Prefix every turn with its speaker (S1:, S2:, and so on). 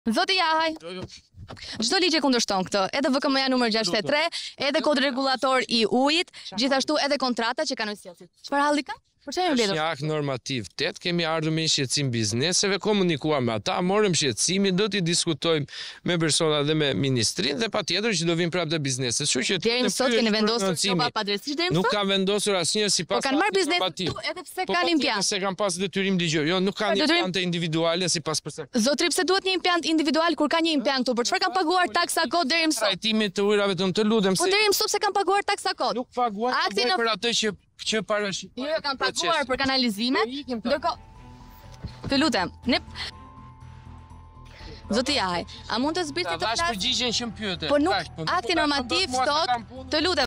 S1: Zoti Jahaj, çdo ligj e kundërshton këtë, edhe VKM-ja numër 63, edhe kodi rregullator I ujit, gjithashtu edhe kontrata që kanë sjellësit. Çfarë halli ka? Për çfarë mbledhur?
S2: Një akt normativ 8, kemi ardhur me shqetësim bizneseve, komunikuar me ata, morëm shqetësimin, do t'i diskutojmë me persona dhe me ministrinë dhe patjetër që do vinë prapë te bizneset. Kështu që
S1: deri në sot keni vendosur çopa padrejtisht deri më
S2: nuk ka vendosur asnjë sipas.
S1: Po kanë marrë biznes këtu edhe pse kanë impiant.
S2: Se kanë pas detyrim ligjor. Jo, nuk kanë impiante individuale sipas përse.
S1: Zotri, pse duhet një impiant individual kur ka një impiant këtu? Për çfarë kanë paguar taksa kod deri më sot?
S2: Trajtimit të ujrave të lutem se.
S1: Po deri më sot se kanë paguar taksa kod.
S2: Nuk paguajnë për atë që parashikojnë.
S1: Jo, kanë paguar për kanalizimet. Ndërkohë, të lutem, ne Zoti Jahaj, a mund të zbritni të
S2: përgjigjen që më pyete?
S1: Po nuk, akti normativ thot, të lutem.